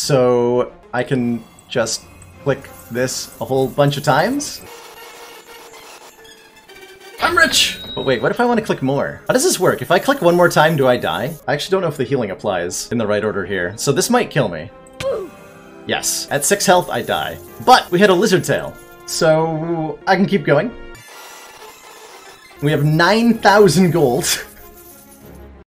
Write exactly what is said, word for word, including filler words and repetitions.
So I can just click this a whole bunch of times. I'm rich! But wait, what if I want to click more? How does this work? If I click one more time, do I die? I actually don't know if the healing applies in the right order here, so this might kill me. Yes, at six health, I die. But we had a lizard tail, so I can keep going. We have nine thousand gold.